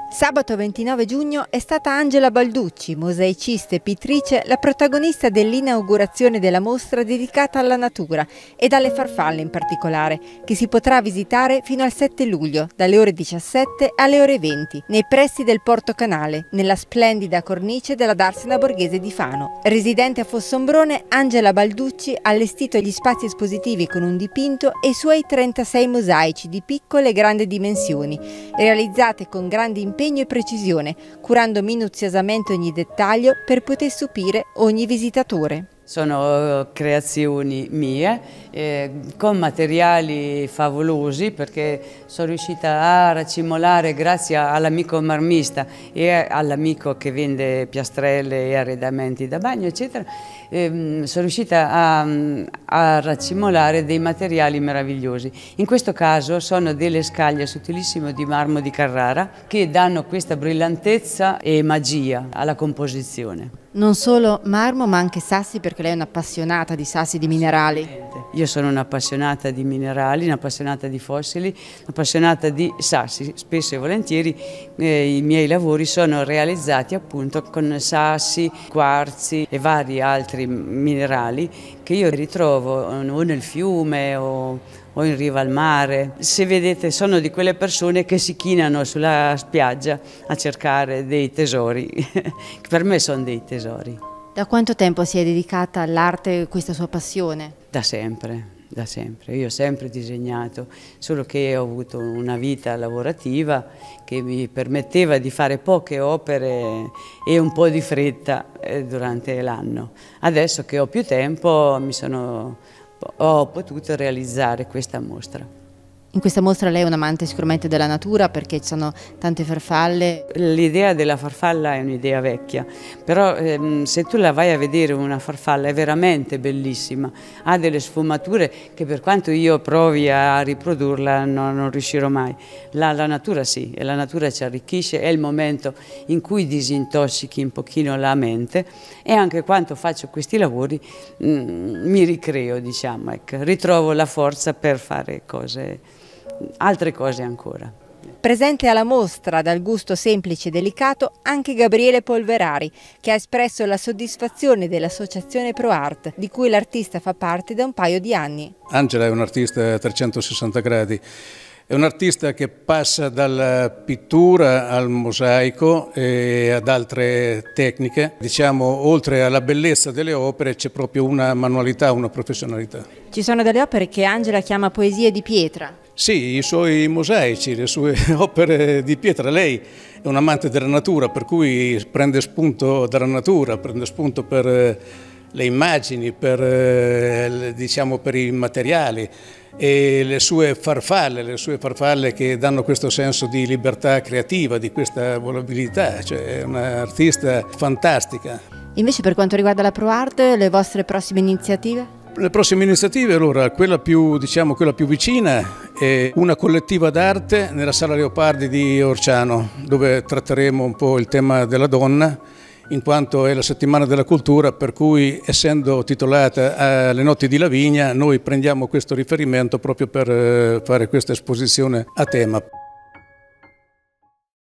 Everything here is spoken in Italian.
Sabato 29 giugno è stata Angela Balducci, mosaicista e pittrice, la protagonista dell'inaugurazione della mostra dedicata alla natura e alle farfalle in particolare, che si potrà visitare fino al 7 luglio, dalle ore 17 alle ore 20, nei pressi del Porto Canale, nella splendida cornice della Darsena Borghese di Fano. Residente a Fossombrone, Angela Balducci ha allestito gli spazi espositivi con un dipinto e i suoi 36 mosaici di piccole e grandi dimensioni, realizzate con grande impegno e precisione, curando minuziosamente ogni dettaglio per poter stupire ogni visitatore. Sono creazioni mie, con materiali favolosi, perché sono riuscita a racimolare, grazie all'amico marmista e all'amico che vende piastrelle e arredamenti da bagno, eccetera, sono riuscita a racimolare dei materiali meravigliosi. In questo caso sono delle scaglie sottilissime di marmo di Carrara che danno questa brillantezza e magia alla composizione. Non solo marmo ma anche sassi, perché lei è un'appassionata di minerali. Io sono un'appassionata di minerali, un'appassionata di fossili, un'appassionata di sassi. Spesso e volentieri i miei lavori sono realizzati appunto con sassi, quarzi e vari altri minerali che io ritrovo o nel fiume o in riva al mare. Se vedete, sono di quelle persone che si chinano sulla spiaggia a cercare dei tesori, che per me sono dei tesori. Da quanto tempo si è dedicata all'arte, questa sua passione? Da sempre, da sempre. Io ho sempre disegnato, solo che ho avuto una vita lavorativa che mi permetteva di fare poche opere e un po' di fretta durante l'anno. Adesso che ho più tempo ho potuto realizzare questa mostra. In questa mostra lei è un amante sicuramente della natura, perché ci sono tante farfalle. L'idea della farfalla è un'idea vecchia, però se tu la vai a vedere una farfalla è veramente bellissima, ha delle sfumature che per quanto io provi a riprodurla non riuscirò mai. La natura sì, e la natura ci arricchisce, è il momento in cui disintossichi un pochino la mente, e anche quando faccio questi lavori mi ricreo, diciamo, ecco, ritrovo la forza per fare altre cose ancora. Presente alla mostra, dal gusto semplice e delicato, anche Gabriele Polverari, che ha espresso la soddisfazione dell'associazione ProArt, di cui l'artista fa parte da un paio di anni. Angela è un'artista a 360 gradi. È un artista che passa dalla pittura al mosaico e ad altre tecniche. Diciamo, oltre alla bellezza delle opere c'è proprio una manualità, una professionalità. Ci sono delle opere che Angela chiama poesie di pietra. Sì, i suoi mosaici, le sue opere di pietra. Lei è un amante della natura, per cui prende spunto dalla natura, prende spunto per le immagini, diciamo, per i materiali. E le sue farfalle che danno questo senso di libertà creativa, di questa volatilità, cioè è un'artista fantastica. Invece, per quanto riguarda la ProArt, le vostre prossime iniziative? Le prossime iniziative, allora, quella più vicina è una collettiva d'arte nella Sala Leopardi di Orciano, dove tratteremo un po' il tema della donna, in quanto è la settimana della cultura, per cui, essendo titolata alle Notti di Lavigna, noi prendiamo questo riferimento proprio per fare questa esposizione a tema.